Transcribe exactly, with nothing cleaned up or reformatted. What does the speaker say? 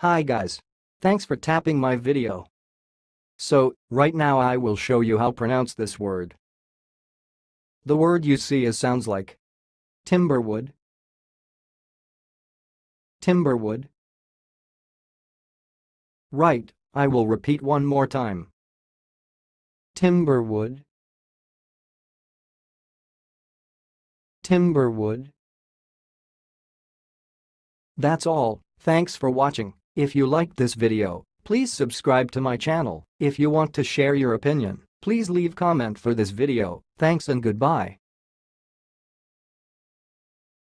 Hi guys. Thanks for tapping my video. So, right now I will show you how to pronounce this word. The word you see is sounds like Timberwood, Timberwood. Right, I will repeat one more time. Timberwood, Timberwood. That's all, thanks for watching. If you liked this video, please subscribe to my channel. If you want to share your opinion, please leave comment for this video. Thanks and goodbye.